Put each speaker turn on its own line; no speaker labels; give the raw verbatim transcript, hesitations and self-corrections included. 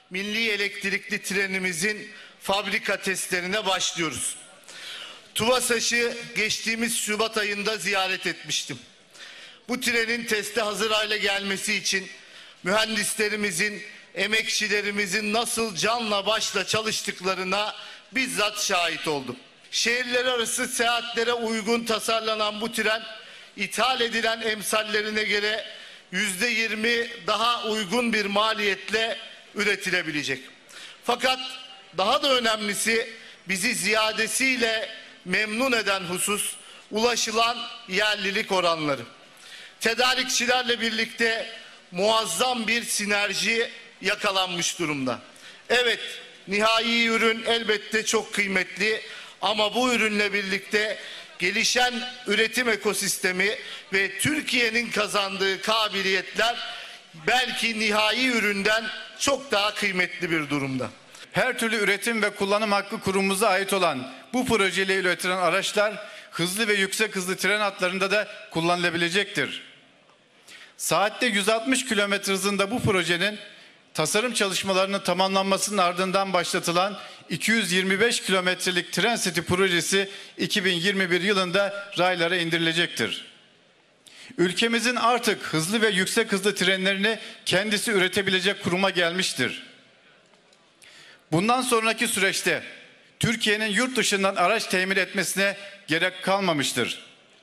milli elektrikli trenimizin fabrika testlerine başlıyoruz. TUVASAŞ'ı geçtiğimiz Şubat ayında ziyaret etmiştim. Bu trenin teste hazır hale gelmesi için mühendislerimizin, emekçilerimizin nasıl canla başla çalıştıklarına bizzat şahit oldum. Şehirler arası seyahatlere uygun tasarlanan bu tren, ithal edilen emsallerine göre yüzde yirmi daha uygun bir maliyetle üretilebilecek. Fakat daha da önemlisi, bizi ziyadesiyle memnun eden husus ulaşılan yerlilik oranları. Tedarikçilerle birlikte muazzam bir sinerji yakalanmış durumda. Evet, nihai ürün elbette çok kıymetli ama bu ürünle birlikte gelişen üretim ekosistemi ve Türkiye'nin kazandığı kabiliyetler belki nihai üründen çok daha kıymetli bir durumda.
Her türlü üretim ve kullanım hakkı kurumumuza ait olan bu projeyle üretilen araçlar hızlı ve yüksek hızlı tren hatlarında da kullanılabilecektir. Saatte yüz altmış kilometre hızında bu projenin tasarım çalışmalarının tamamlanmasının ardından başlatılan iki yüz yirmi beş kilometrelik tren seti projesi iki bin yirmi bir yılında raylara indirilecektir. Ülkemizin artık hızlı ve yüksek hızlı trenlerini kendisi üretebilecek kuruma gelmiştir. Bundan sonraki süreçte Türkiye'nin yurt dışından araç temin etmesine gerek kalmamıştır.